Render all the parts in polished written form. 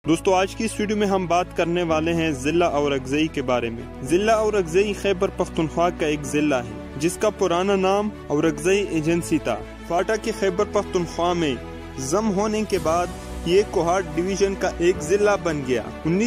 دوستو آج کی اس ویڈیو میں ہم بات کرنے والے ہیں ضلع اورکزئی کے بارے میں۔ ضلع اورکزئی خیبر پختونخوا کا ایک ضلع ہے جس کا پرانا نام اورکزئی ایجنسی تھا۔ فاٹا کے خیبر پختونخوا میں ضم ہونے کے بعد یہ کوہاٹ ڈویژن کا ایک ضلع بن گیا۔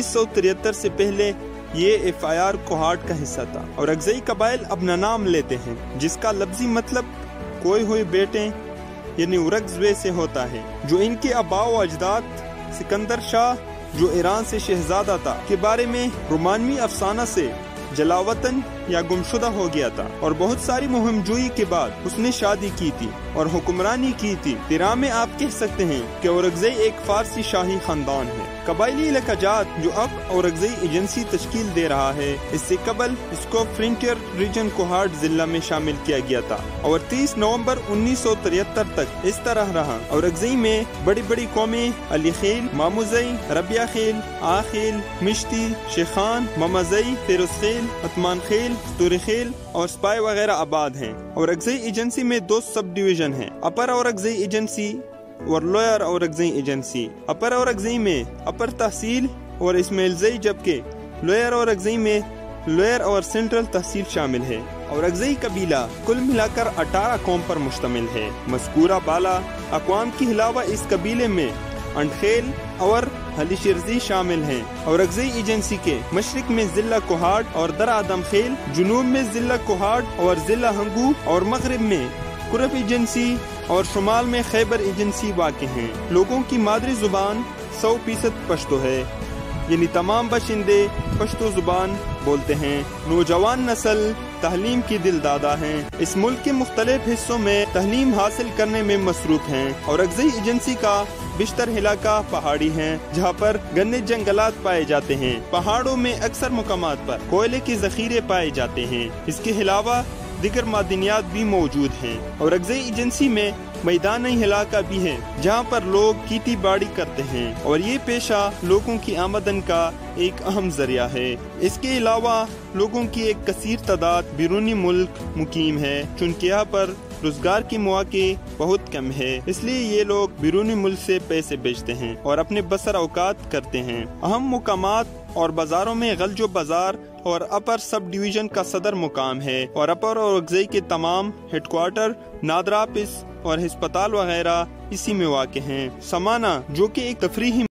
1973 سے پہلے یہ FIR کوہاٹ کا حصہ تھا۔ اورکزئی قبائل اپنا نام لیتے ہیں جس کا لفظی مطلب کوئے ہوئے بیٹے یعنی اورکزوے سے ہوتا ہے، جو ان کے آباء و اجداد سکندر شاہ جو ایران سے شہزادہ تھا کے بارے میں رومانوی افسانہ سے جلاوطن یا گمشدہ ہو گیا تھا، اور بہت ساری مہم جوئی کے بعد اس نے شادی کی تھی اور حکمرانی کی تھی۔ تیرا میں آپ کہہ سکتے ہیں کہ اورکزئی ایک فارسی شاہی خاندان ہے۔ قبائلی علاقہ جات جو اب اورکزئی ایجنسی تشکیل دے رہا ہے، اس سے قبل اس کو فرنٹیئر ریجن کوہاٹ ضلع میں شامل کیا گیا تھا اور 30 نومبر 1973 تک اس طرح رہا۔ اورکزئی میں بڑی بڑی قومیں علی خیل، ماموزئی، ربیہ خیل، آخیل، مشتی، شیخان، ممازئی، فیروز خیل، عثمان خیل، توری خیل اور سپائی وغیرہ آباد ہیں۔ اورکزئی ایجنسی میں 2 سب ڈویژن ہیں، اپر اورکزئی ایجنسی اور lower Orakzai agency. Upper Orakzai میں اپر تحصیل اور اسماعیل زئی، جبکہ لوئر اورکزئی میں لوئر اور سینٹرل تحصیل شامل ہے۔ اورکزئی قبیلہ کل ملا کر 18 قوم پر مشتمل ہے۔ مذکورہ بالا اقوام کے علاوہ اس قبیلے میں انڈخیل اور حلی شرزی شامل ہیں۔ اورکزئی ایجنسی کے مشرق میں ضلع کوہاٹ اور در آدم خیل، جنوب میں ضلع کوہاٹ اور ضلع ہنگو، اور مغرب میں کرب ایجنسی اور شمال میں خیبر ایجنسی واقع ہیں۔ لوگوں کی مادری زبان 100% پشتو ہے، یعنی تمام باشندے پشتو زبان بولتے ہیں۔ نوجوان نسل تعلیم کی دل دادا ہیں، اس ملک کے مختلف حصوں میں تعلیم حاصل کرنے میں مصروف ہیں۔ اورکزئی ایجنسی کا بیشتر علاقہ پہاڑی ہیں جہاں پر گھنے جنگلات پائے جاتے ہیں۔ پہاڑوں میں اکثر مقامات پر کوئلے کے ذخیرے پائے جاتے ہیں، اس کے علاوہ دیگر معدنیات بھی موجود ہیں۔ اورکزئی ایجنسی میں میدانی علاقہ بھی ہے جہاں پر لوگ کھیتی باڑی کرتے ہیں اور یہ پیشہ لوگوں کی آمدن کا ایک اہم ذریعہ ہے۔ اس کے علاوہ لوگوں کی ایک کثیر تعداد بیرونی ملک مقیم ہے، چونکہ یہاں پر روزگار کے مواقع بہت کم ہے، اس لیے یہ لوگ بیرونی ملک سے پیسے بیچتے ہیں اور اپنے بسر اوقات کرتے ہیں۔ اہم مقامات اور بازاروں میں غلجو بازار اور اپر سب ڈویژن کا صدر مقام ہے، اور اپر اورکزئی کے تمام ہیڈ کوارٹر، نادر آفس اور ہسپتال وغیرہ اسی میں واقع ہیں۔ سمانہ جو کہ ایک تفریحی